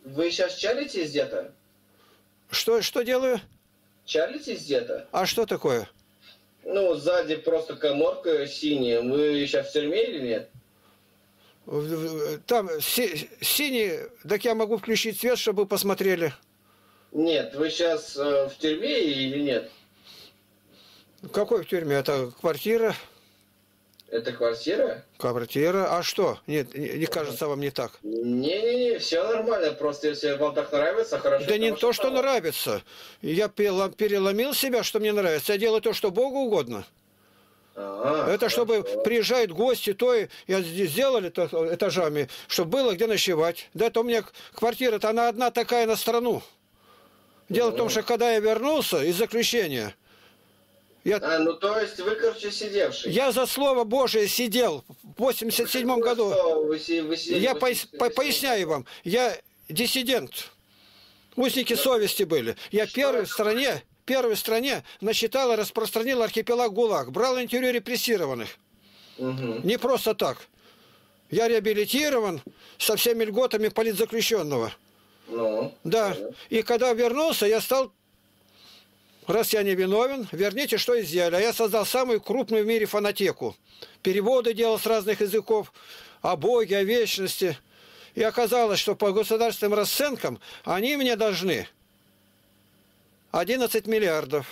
Вы сейчас чалитесь где-то? Что делаю? Чалитесь где-то? А что такое? Ну, сзади просто каморка синяя. Вы сейчас в тюрьме или нет? Там синий, так я могу включить свет, чтобы вы посмотрели. Нет, вы сейчас в тюрьме или нет? Какой в тюрьме? Это квартира. Это квартира? Квартира. А что? Нет, не кажется вам не так? Не-не-не, все нормально. Просто если вам так нравится, хорошо. Да не то, что нравится. Я переломил себя, что мне нравится. Я делаю то, что Богу угодно. Это чтобы приезжают гости, то я сделали -то этажами, чтобы было где ночевать. Да, это у меня квартира-то, она одна такая на страну. Дело в том, что когда я вернулся из заключения, ну то есть вы, короче, сидевший. Я за Слово Божие сидел в 87 году. Я поясняю вам, я диссидент. Узники совести были. Я первый в стране насчитал и распространил архипелаг ГУЛАГ. Брал интервью репрессированных. Не просто так. Я реабилитирован со всеми льготами политзаключенного. Да. И когда вернулся, я стал... Раз я не виновен, верните, что изъяли. А я создал самую крупную в мире фонотеку. Переводы делал с разных языков о Боге, о вечности. И оказалось, что по государственным расценкам они мне должны 11 миллиардов.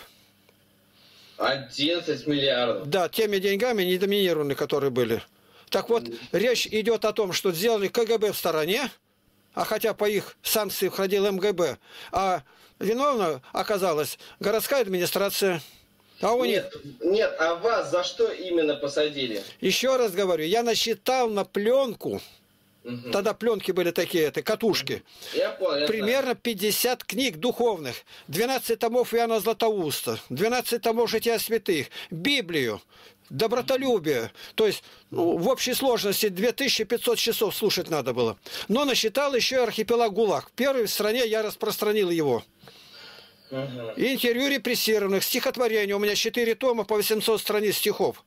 11 миллиардов? Да, теми деньгами недоминированные, которые были. Так вот, речь идет о том, что сделали КГБ в стороне, а хотя по их санкции входил МГБ, а виновна оказалась городская администрация. А у них... Нет, а вас за что именно посадили? Еще раз говорю, я насчитал на пленку, тогда пленки были такие, это катушки, я понял, примерно 50 книг духовных, 12 томов Иоанна Златоуста, 12 томов Жития святых, Библию, добротолюбие, то есть в общей сложности 2500 часов слушать надо было. Но насчитал еще и архипелаг ГУЛАГ. Первый в стране я распространил его. И интервью репрессированных, стихотворения. У меня 4 тома по 800 страниц стихов.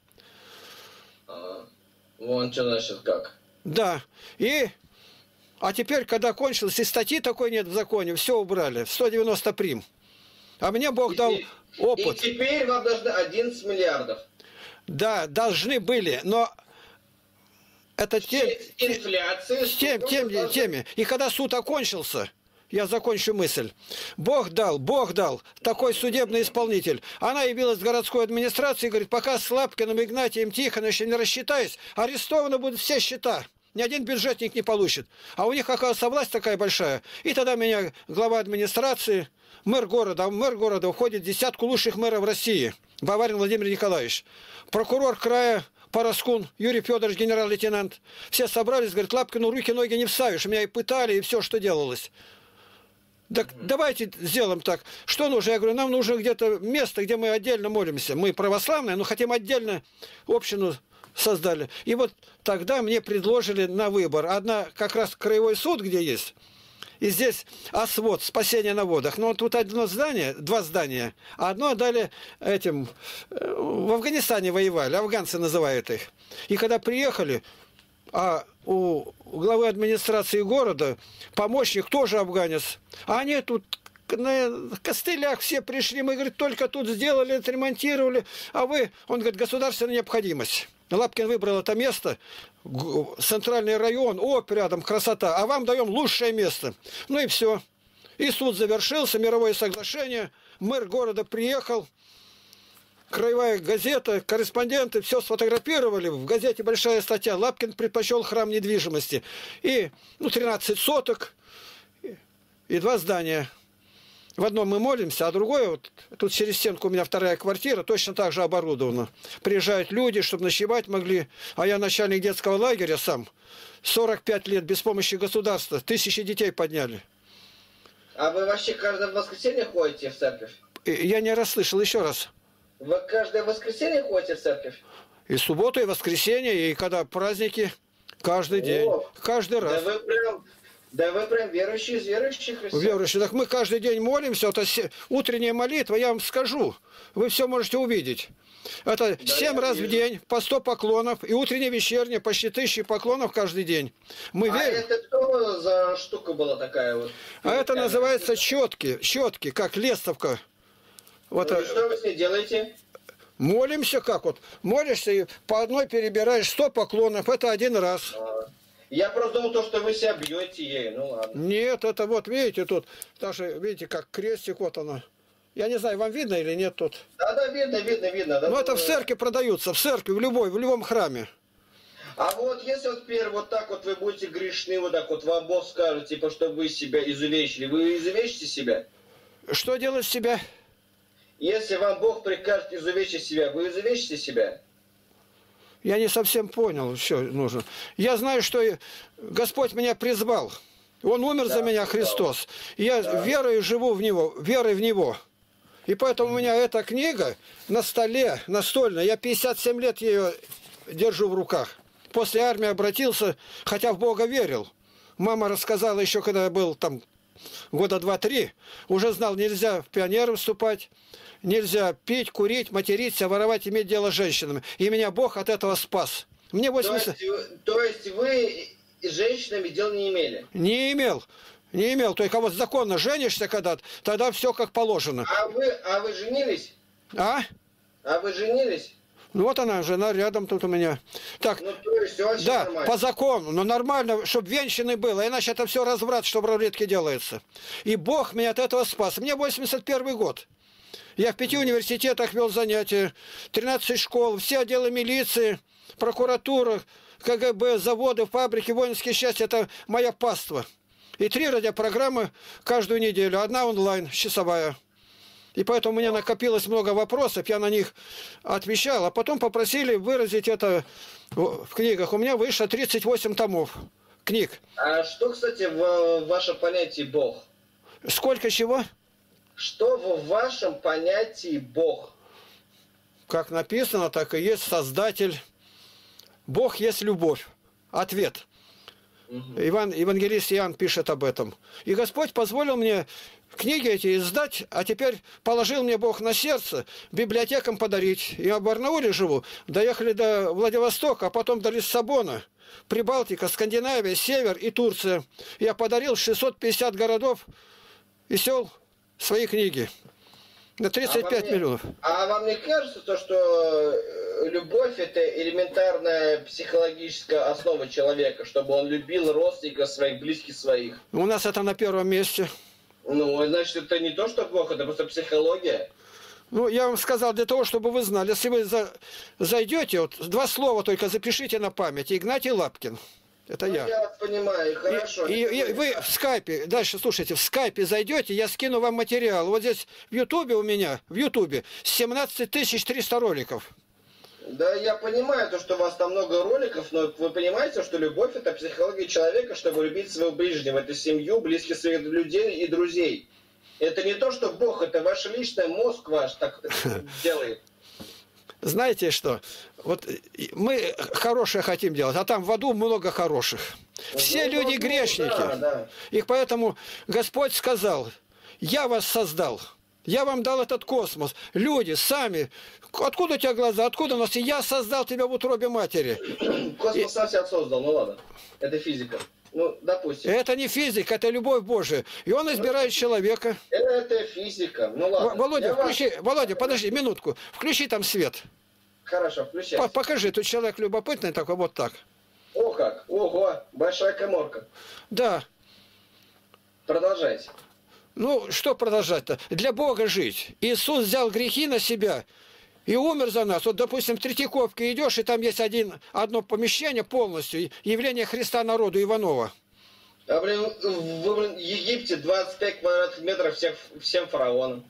Вон что значит как. Да. А теперь, когда кончилось, и статьи такой нет в законе, все убрали. 190 прим. А мне Бог дал опыт. И теперь вам должны 11 миллиардов. Да, должны были, но это теме. И когда суд окончился, я закончу мысль. Бог дал такой судебный исполнитель. Она явилась в городской администрации и говорит, пока с Лапкиным, Игнатием Тихоновичем не рассчитаюсь, арестованы будут все счета. Ни один бюджетник не получит. А у них, оказывается, власть такая большая. И тогда меня глава администрации, мэр города входит в десятку лучших мэров России. Баварин Владимир Николаевич. Прокурор края Параскун Юрий Федорович, генерал-лейтенант. Все собрались, говорят, Лапкину руки-ноги не вставишь. Меня и пытали, и все, что делалось. Так давайте сделаем так. Что нужно? Я говорю, нам нужно где-то место, где мы отдельно молимся. Мы православные, но хотим отдельно общину создали. И вот тогда мне предложили на выбор. Одна как раз краевой суд, где есть, и здесь ОСВОД, спасение на водах. Но тут два здания. А одно отдали этим... В Афганистане воевали, афганцы называют их. И когда приехали, а у главы администрации города помощник тоже афганец. А они тут на костылях все пришли. Мы, говорит, только тут сделали, отремонтировали. А вы... Он говорит, государственная необходимость. Лапкин выбрал это место, центральный район, рядом, красота, а вам даем лучшее место. Ну и все. И суд завершился, мировое соглашение, мэр города приехал, краевая газета, корреспонденты, все сфотографировали, в газете большая статья, Лапкин предпочел храм недвижимости. И 13 соток и 2 здания. В одном мы молимся, а другое, вот тут через стенку у меня вторая квартира, точно так же оборудована. Приезжают люди, чтобы ночевать могли. А я начальник детского лагеря сам. 45 лет без помощи государства. 1000 детей подняли. А вы вообще каждое воскресенье ходите в церковь? Я не расслышал, еще раз. Вы каждое воскресенье ходите в церковь? И субботу, и воскресенье, и когда праздники, каждый день, каждый раз. Да вы прям Да вы прям верующий из верующих христиан. Верующие. Так мы каждый день молимся. Это утренняя молитва, я вам скажу. Вы все можете увидеть. Это Да, 7 раз вижу. в день, по 100 поклонов. И утреннее, вечернее, почти 1000 поклонов каждый день. Мы А верим. это что за штука была такая вот? А это называется четки. Четки, как лестовка. Вот, Ну, и что вы с ней делаете? молимся как вот. Молишься и по одной перебираешь 100 поклонов. Это один раз. Я просто думал, то, что вы себя бьете ей. Ну ладно. Нет, это вот, видите, тут даже, видите, как крестик, вот оно. Я не знаю, вам видно или нет тут. Да, видно. Да, Но это в церкви продаются, в церкви, в любом храме. А вот если вот теперь вот так вот вы будете грешны, вот так вот вам Бог скажет, типа, что вы себя изувечили, вы изувечите себя? Что делать с себя? Если вам Бог прикажет изувечить себя, вы изувечите себя? Я не совсем понял, что нужно. Я знаю, что Господь меня призвал. Он умер за меня, Христос. И я верою живу в Него, верой в Него. И поэтому у меня эта книга на столе, настольная. Я 57 лет ее держу в руках. После армии обратился, хотя в Бога верил. Мама рассказала еще, когда я был там года 2-3, уже знал, нельзя в пионеры вступать, нельзя пить, курить, материться, воровать, иметь дело с женщинами. И меня Бог от этого спас. Мне 80... То есть вы с женщинами дел не имели? Не имел. Только вот законно женишься когда-то, тогда все как положено. А вы женились? А? А вы женились? Ну вот она, жена рядом тут у меня. Так, Ну, то есть очень да, нормально. по закону, но нормально, чтобы венчаны было, иначе это все разврат, что в рулетке делается. И Бог меня от этого спас. Мне 81 год. Я в 5 университетах вел занятия, 13 школ, все отделы милиции, прокуратура, КГБ, заводы, фабрики, воинские части. Это моя паства. И 3 радиопрограммы каждую неделю, одна онлайн, часовая. И поэтому у меня накопилось много вопросов, я на них отвечал. А потом попросили выразить это в книгах. У меня вышло 38 томов книг. А что, кстати, в вашем понятии Бог? Сколько чего? Что в вашем понятии Бог? Как написано, так и есть Создатель. Бог есть любовь. Ответ. Евангелист Иоанн пишет об этом. И Господь позволил мне книги эти издать, а теперь положил мне Бог на сердце библиотекам подарить. Я в Барнауле живу, доехали до Владивостока, а потом до Лиссабона, Прибалтика, Скандинавия, Север и Турция. Я подарил 650 городов и сел свои книги на 35 миллионов. А вам не кажется, то, что любовь – это элементарная психологическая основа человека, чтобы он любил родственников своих, близких своих? У нас это на первом месте. Ну, значит, это не то, что Бог, это просто психология. Ну, я вам сказал для того, чтобы вы знали. Если вы зайдете, вот 2 слова только запишите на память. Игнатий Лапкин. Это Ну, я. я вас понимаю, хорошо. И вы в скайпе, дальше слушайте, в скайпе зайдете, я скину вам материал. Вот здесь в ютубе у меня, в ютубе 17 300 роликов. Да, я понимаю, то, что у вас там много роликов, но вы понимаете, что любовь – это психология человека, чтобы любить своего ближнего. Это семью, близких своих людей и друзей. Это не то, что Бог, это ваш личный мозг ваш так делает. Знаете что? Вот мы хорошее хотим делать, а там в аду много хороших. Все Ну, люди грешники. Да. И поэтому Господь сказал, я вас создал. Я вам дал этот космос. Люди сами. Откуда у тебя глаза? Откуда у нас? Я создал тебя в утробе матери. Космос сам себя создал, ну ладно. Это физика. Ну, допустим. Это не физика, это любовь Божия. И он избирает человека. Это физика. Ну ладно. Володя, включи, Володя, подожди минутку. Включи там свет. Хорошо, включай. Покажи, тут человек любопытный такой, вот так. О как! Ого! Большая каморка. Да. Продолжайте. Ну, что продолжать-то? Для Бога жить. Иисус взял грехи на себя и умер за нас. Вот, допустим, в Третьяковке идешь, и там есть одно помещение полностью, явление Христа народу Иванова. А, блин, в Египте 25 квадратных метров всем фараонам.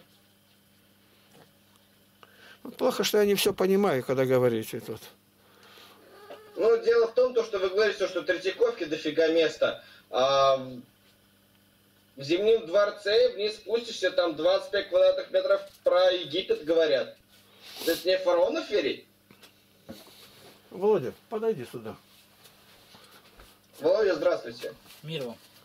Плохо, что я не все понимаю, когда говорите тут. Ну, дело в том, что вы говорите, что в Третьяковке дофига места. А в Зимнем дворце вниз спустишься, там 25 квадратных метров про Египет говорят. То есть мне фараонов верить? Володя, подойди сюда. Володя, здравствуйте. Мир вам.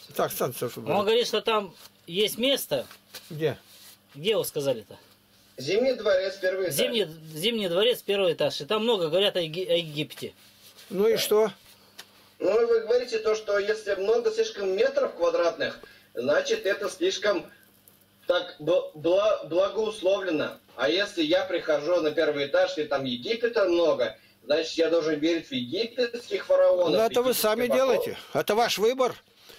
Так, станция. Он говорит, что там есть место. Где? Где вы сказали-то? Зимний дворец, первый этаж. Зимний дворец, первый этаж. И там много говорят о Египте. Ну и что? Ну, вы говорите то, что если много слишком метров квадратных, значит, это слишком так благоусловлено. А если я прихожу на первый этаж, и там Египета много, значит, я должен верить в египетских фараонов. Ну, это вы сами делаете. Это ваш выбор.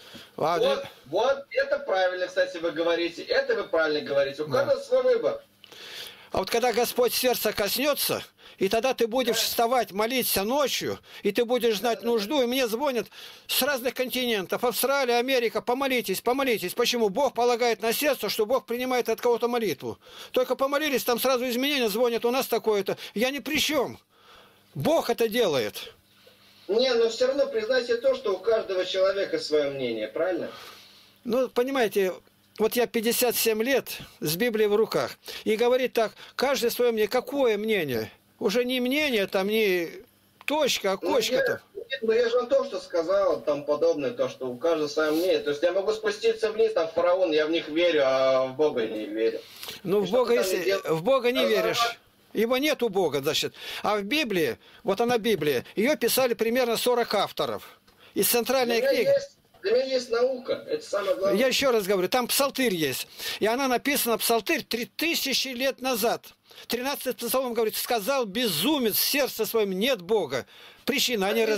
Вот это правильно, кстати, вы говорите. Это вы правильно говорите. У каждого свой выбор. А вот когда Господь сердца коснется, и тогда ты будешь вставать, молиться ночью, и ты будешь знать нужду, и мне звонят с разных континентов, Австралия, Америка, помолитесь, помолитесь. Почему? Бог полагает на сердце, что Бог принимает от кого-то молитву. Только помолились, там сразу изменения звонят, у нас такое-то. Я ни при чем. Бог это делает. Не, но все равно признайте то, что у каждого человека свое мнение, правильно? Ну, понимаете, вот я 57 лет с Библией в руках. И говорит так, каждый свое мнение. Какое мнение? Уже не мнение, там не точка, а кочка там. Ну я же вам то, что сказал, там подобное, то, что у каждого свое мнение. То есть я могу спуститься вниз, там фараон, я в них верю, а в Бога не верю. Ну, в Бога, если в Бога не веришь, его нет у Бога, значит. А в Библии, вот она Библия, ее писали примерно 40 авторов. Из центральной книги. Для меня есть наука, это самое главное. Я еще раз говорю, там псалтырь есть. И она написана, псалтырь, 3000 лет назад. 13 псалом говорит, сказал безумец в сердце своем, нет Бога. Причина, они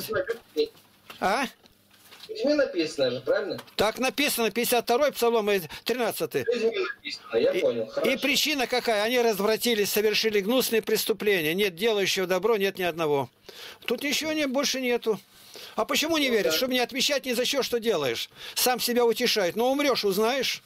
А? Людьми написано же, правильно? Так написано, 52-й псалом и 13-й. Людьми написано, я понял, хорошо. И причина какая? Они развратились, совершили гнусные преступления. Нет делающего добро, нет ни одного. Тут ничего больше нету. А почему не веришь? Чтобы не отвечать ни за что, что делаешь. Сам себя утешает. Но умрешь, узнаешь.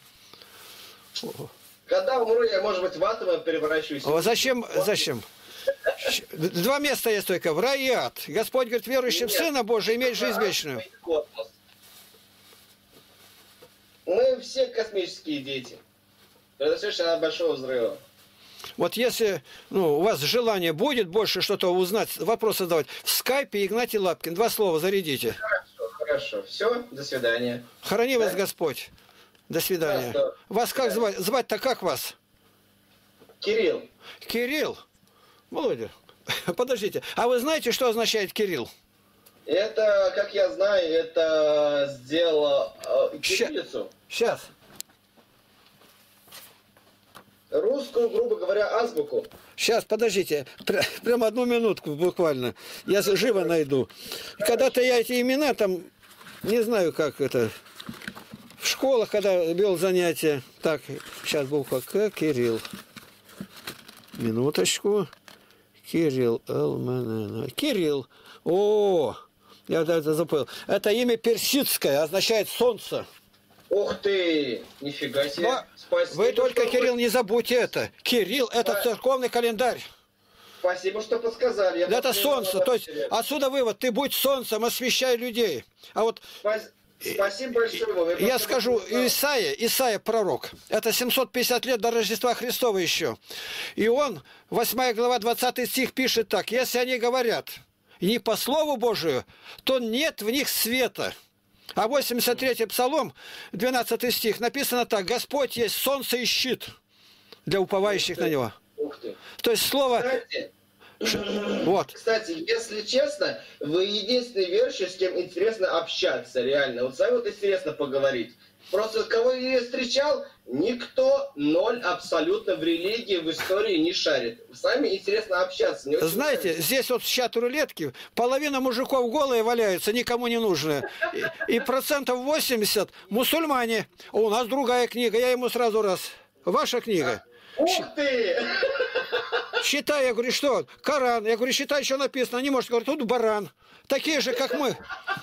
Когда умру, я, может быть, в атомы превращусь. Зачем? Зачем? Два места есть только. В рай и ад. Господь говорит, верующим в Сына Божия имеет жизнь вечную. Мы все космические дети. Произошедшие от большого взрыва. Вот если у вас желание будет больше что-то узнать, вопросы задавать, в скайпе Игнатий Лапкин. 2 слова зарядите. Хорошо. Все, до свидания. Храни вас Господь. До свидания. Да, вас как звать? Звать-то как вас? Кирилл. Кирилл? Володя, подождите. А вы знаете, что означает Кирилл? Это, как я знаю, это сделало кириллицу. Сейчас. Русскую, грубо говоря, азбуку. Сейчас, подождите. Прям 1 минутку буквально. Я живо найду. Когда-то я эти имена там, не знаю, как это... В школах, когда вел занятия. Так, сейчас буква К, Кирилл. Минуточку. Кирилл, Кирилл. О, я это забыл. Это имя персидское, означает солнце. Ух ты, нифига себе. Но спасибо, вы только, Кирилл, не забудьте это. Кирилл – это церковный календарь. Спасибо, что подсказали. Это солнце. То есть отсюда вывод. Ты будь солнцем, освещай людей. А вот... Спасибо большое. Я скажу, Исаия пророк. Это 750 лет до Рождества Христова еще. И он, 8 глава, 20 стих пишет так. Если они говорят не по Слову Божию, то нет в них света. А 83-й псалом, 12 стих, написано так. Господь есть солнце и щит для уповающих на Него. Ух ты. То есть слово... Вот. Кстати, если честно, вы единственный верующий, с кем интересно общаться, реально. Вот с вами вот интересно поговорить. Просто кого я встречал, никто, 0 абсолютно в религии, в истории не шарит. С вами интересно общаться. Знаете, нравится. Здесь вот в чат рулетки половина мужиков голые валяются, никому не нужны. И 80% мусульмане. У нас другая книга, я ему сразу раз. Ваша книга. Ух ты! Считай, я говорю, что? Коран. Я говорю, считай, что написано. Они, может, говорят, тут баран. Такие же, как мы.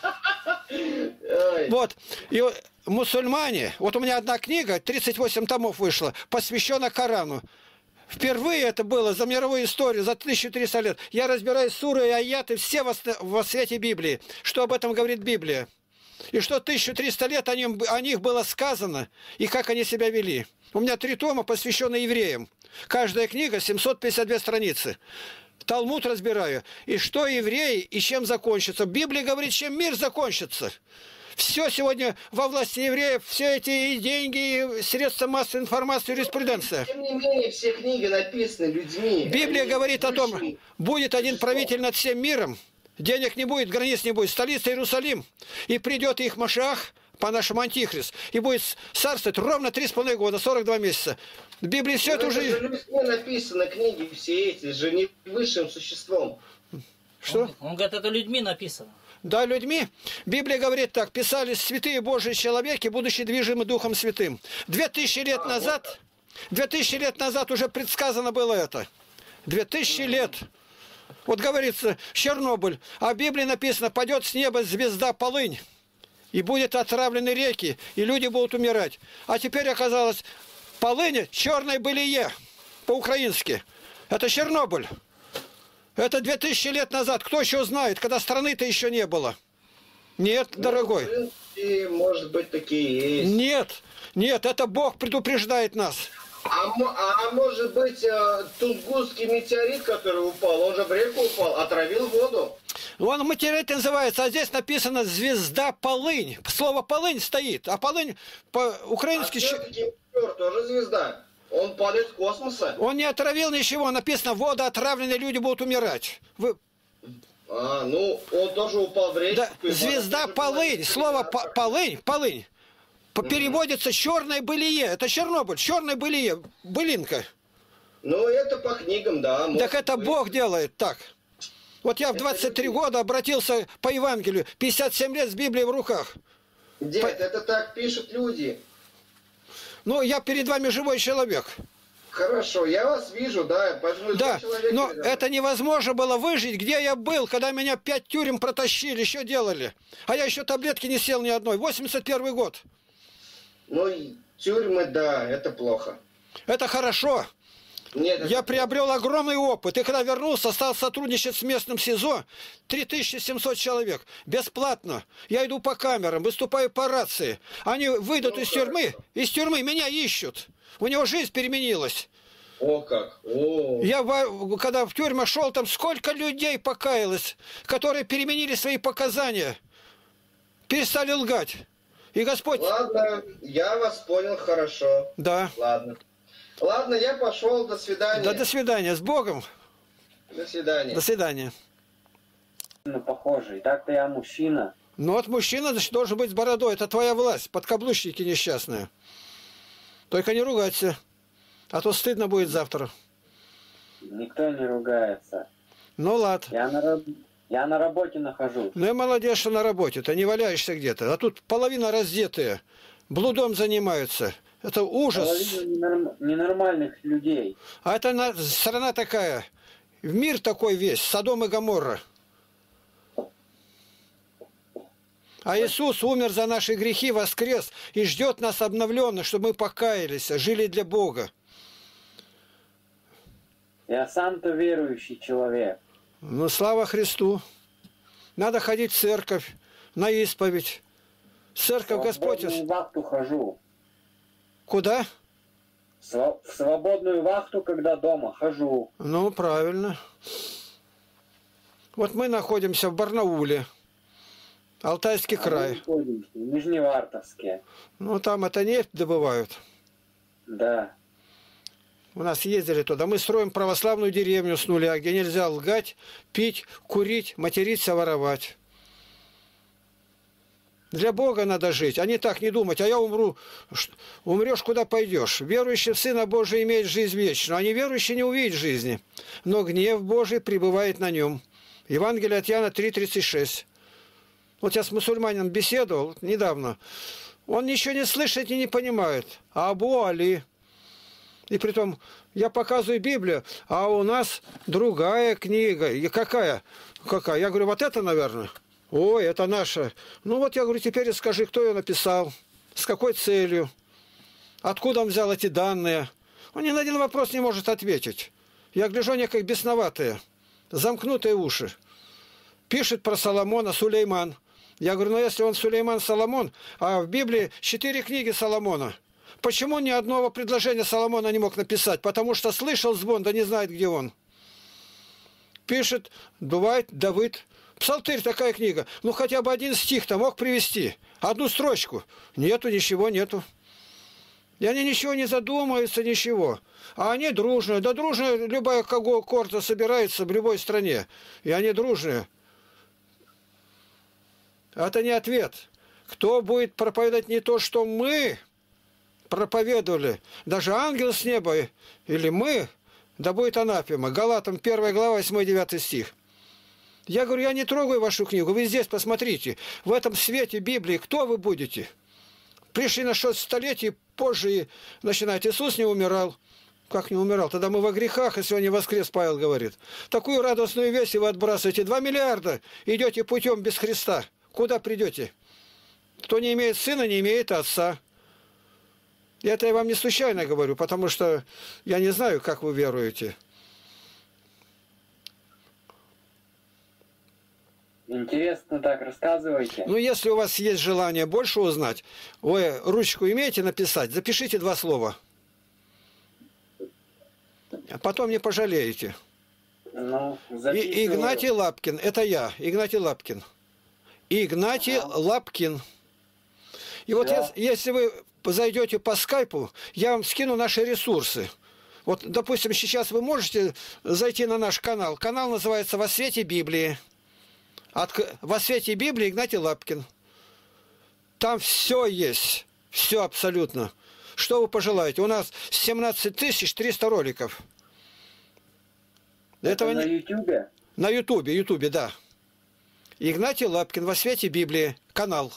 Вот. И мусульмане, вот у меня одна книга, 38 томов вышла, посвящена Корану. Впервые это было за мировую историю, за 1300 лет. Я разбираю суры и аяты, все во свете Библии. Что об этом говорит Библия? И что 1300 лет о них было сказано, и как они себя вели. У меня 3 тома, посвященные евреям. Каждая книга 752 страницы. Талмуд разбираю. И что евреи, и чем закончится. Библия говорит, чем мир закончится. Все сегодня во власти евреев, все эти и деньги, и средства массовой информации, юриспруденция. Тем не менее, все книги написаны людьми. Библия Они говорит о том, высшие. будет один правитель над всем миром, денег не будет, границ не будет, столица Иерусалим, и придет их Машиах, по-нашему антихрист, и будет царствовать ровно 3,5 года, 42 месяца. В Библии все это Но уже... же людьми написаны книги все эти, же не высшим существом. Что? Он говорит, это людьми написано. Да, людьми. Библия говорит так, писались святые Божьи человеки, будучи движимы Духом Святым. 2000 лет назад, 2000 лет назад уже предсказано было это. 2000 лет. Вот говорится, Чернобыль, а в Библии написано, падет с неба звезда полынь, и будет отравлены реки, и люди будут умирать. А теперь оказалось, полынь, черное былие, по-украински. Это Чернобыль. Это 2000 лет назад. Кто еще знает, когда страны-то еще не было? Нет, дорогой. В принципе, может быть, такие есть. Нет, нет, это Бог предупреждает нас. А может быть, Тунгусский метеорит, который упал, он же в реку упал, отравил воду? Он метеорит называется, а здесь написано «звезда полынь». Слово «полынь» стоит, а полынь по-украински... все-таки метеор тоже звезда. Он падает с космоса. Он не отравил ничего, написано «вода отравленные, люди будут умирать». Ну, он тоже упал в речку. Да, звезда полынь, слово полынь, полынь. Переводится черное былие. Это Чернобыль, черное былие, былинка. Ну, это по книгам, да. Так это быть. Бог делает так. Вот я в 23 года обратился по Евангелию, 57 лет с Библией в руках. Дед, это так пишут люди. Ну, я перед вами живой человек. Хорошо, я вас вижу, да. Да, но это невозможно было выжить, где я был, когда меня 5 тюрем протащили, еще делали. А я еще таблетки не сел ни одной. 81 год. Ну, тюрьмы, да, это плохо. Это хорошо. Нет, я приобрел огромный опыт. И когда вернулся, стал сотрудничать с местным СИЗО. 3700 человек. Бесплатно. Я иду по камерам, выступаю по рации. Они выйдут из тюрьмы. Из тюрьмы меня ищут. У него жизнь переменилась. О как! О. Я, когда в тюрьму шел, там сколько людей покаялось, которые переменили свои показания. Перестали лгать. И Господь... Ладно, я вас понял хорошо. Да. Ладно. Ладно, я пошел. До свидания. Да, до свидания. С Богом. До свидания. До свидания. Ну, похожий. Так-то я мужчина. Ну, вот мужчина, значит, должен быть с бородой. Это твоя власть. Подкаблучники несчастные. Только не ругайся. А то стыдно будет завтра. Никто не ругается. Ну, ладно. Я на работе нахожусь. Ну и молодец, что на работе. Ты не валяешься где-то. А тут половина раздетые. Блудом занимаются. Это ужас. Половина ненормальных людей. А это страна такая. Мир такой весь. Содом и Гоморра. А Иисус умер за наши грехи, воскрес и ждет нас обновленно, чтобы мы покаялись, жили для Бога. Я сам-то верующий человек. Ну, слава Христу. Надо ходить в церковь, на исповедь. Церковь Господь... В свободную вахту хожу. Куда? В свободную вахту, когда дома, хожу. Ну, правильно. Вот мы находимся в Барнауле. Алтайский край. Мы находимся в Нижневартовске. Ну, там это нефть добывают. Да. У нас ездили туда. Мы строим православную деревню с нуля, где нельзя лгать, пить, курить, материться, воровать. Для Бога надо жить, а не так не думать. А я умру. Умрешь, куда пойдешь. Верующий в Сына Божия имеет жизнь вечную, а неверующий не увидит жизни. Но гнев Божий пребывает на нем. Евангелие от Иоанна 3,36. Вот я с мусульманином беседовал недавно. Он ничего не слышит и не понимает. Абу Али. И притом я показываю Библию, а у нас другая книга. И какая? Какая? Я говорю, вот это, наверное. Ой, это наша. Ну вот я говорю, теперь скажи, кто ее написал, с какой целью, откуда он взял эти данные. Он ни на один вопрос не может ответить. Я гляжу, они как бесноватые, замкнутые уши. Пишет про Соломона Сулейман. Я говорю, ну если он Сулейман Соломон, а в Библии 4 книги Соломона, почему ни одного предложения Соломона не мог написать? Потому что слышал звон, да не знает, где он. Пишет, бывает, Давид Псалтырь такая книга. Ну, хотя бы один стих-то мог привести. Одну строчку. Нету, ничего нету. И они ничего не задумываются, ничего. А они дружные. Да дружная любая когорта собирается в любой стране. И они дружные. Это не ответ. Кто будет проповедовать не то, что мы проповедовали, даже ангел с неба или мы, да будет анафема. Галатам 1 глава, 8-9 стих. Я говорю, я не трогаю вашу книгу, вы здесь посмотрите. В этом свете Библии кто вы будете? Пришли на 6 столетий позже и начинать. Иисус не умирал. Как не умирал? Тогда мы во грехах, и сегодня воскрес, Павел говорит. Такую радостную весть вы отбрасываете. 2 миллиарда идете путем без Христа. Куда придете? Кто не имеет сына, не имеет отца. И это я вам не случайно говорю, потому что я не знаю, как вы веруете. Интересно так, рассказывайте. Ну, если у вас есть желание больше узнать, вы ручку имеете написать, запишите 2 слова. А потом не пожалеете. Ну, Игнатий Лапкин, это я, Игнатий Лапкин. Игнатий Лапкин. И вот если вы зайдете по скайпу, я вам скину наши ресурсы. Вот, допустим, сейчас вы можете зайти на наш канал. Канал называется «Во свете Библии». «Во свете Библии» Игнатий Лапкин. Там все есть. Все абсолютно. Что вы пожелаете? У нас 17 300 роликов. Это на Ютубе? На Ютубе, да. Игнатий Лапкин «Во свете Библии». Канал.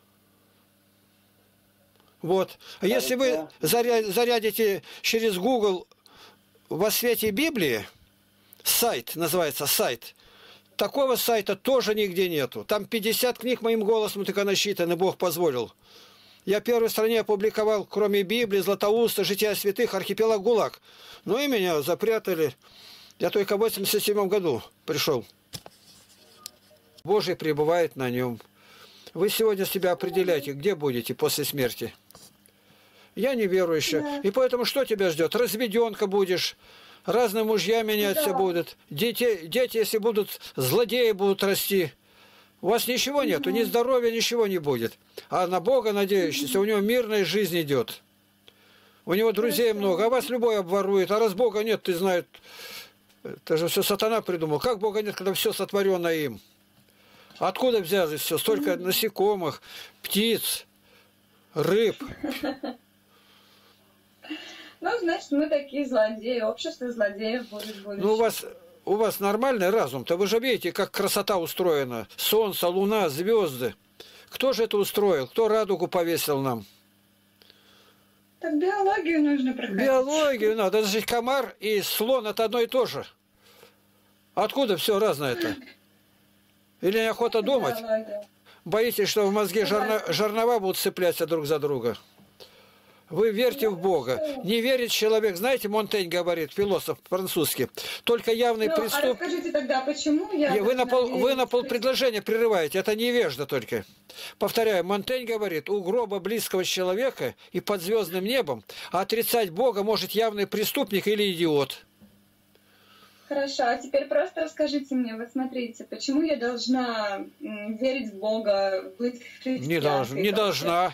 Вот. Если вы зарядите через Google «Во свете Библии», сайт, называется сайт, такого сайта тоже нигде нету. Там 50 книг моим голосом только насчитаны, Бог позволил. Я в первой стране опубликовал, кроме Библии, Златоуста, Жития святых, архипелаг ГУЛАГ. Ну и меня запрятали. Я только в 87 году пришел. Божий пребывает на нем. Вы сегодня себя определяете, где будете после смерти. Я неверующая. И поэтому что тебя ждет? Разведенка будешь. Разные мужья меняться будут. Дети, если будут, злодеи будут расти. У вас ничего нету, ни здоровья, ничего не будет. А на Бога надеющийся, у него мирная жизнь идет. У него друзей много, а вас любой обворует. А раз Бога нет, ты знаешь, это же все сатана придумал. Как Бога нет, когда все сотворено им? Откуда взялось все? Столько насекомых, птиц, рыб. Ну, значит, мы такие злодеи, общество злодеев будет в будущем. Ну, у вас нормальный разум-то. Вы же видите, как красота устроена. Солнце, луна, звезды. Кто же это устроил? Кто радугу повесил нам? Так биологию нужно проходить. Биологию надо. Даже комар и слон – это одно и то же. Откуда все разное-то? Или неохота думать? Биология. Боитесь, что в мозге жернова будут цепляться друг за друга? Вы верьте в Бога. Не верит человек. Знаете, Монтень говорит, философ французский, только явный преступ... А расскажите тогда, почему я... Вы на полпредложения прерываете. Это невежда только. Повторяю, Монтень говорит, у гроба близкого человека и под звездным небом отрицать Бога может явный преступник или идиот. Хорошо, а теперь просто расскажите мне, вот смотрите, почему я должна верить в Бога, быть христианкой? Не должна.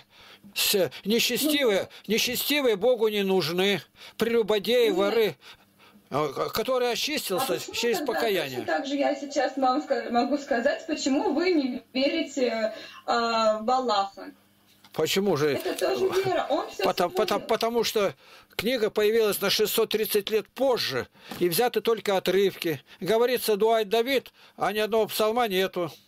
Нечестивые Богу не нужны. Прелюбодеи, воры, который очистился через покаяние. Также я сейчас вам могу сказать, почему вы не верите в Аллаха. Почему же? Это тоже вера. Он все потому что книга появилась на 630 лет позже, и взяты только отрывки. Говорится, дуай Давид, а ни одного псалма нету.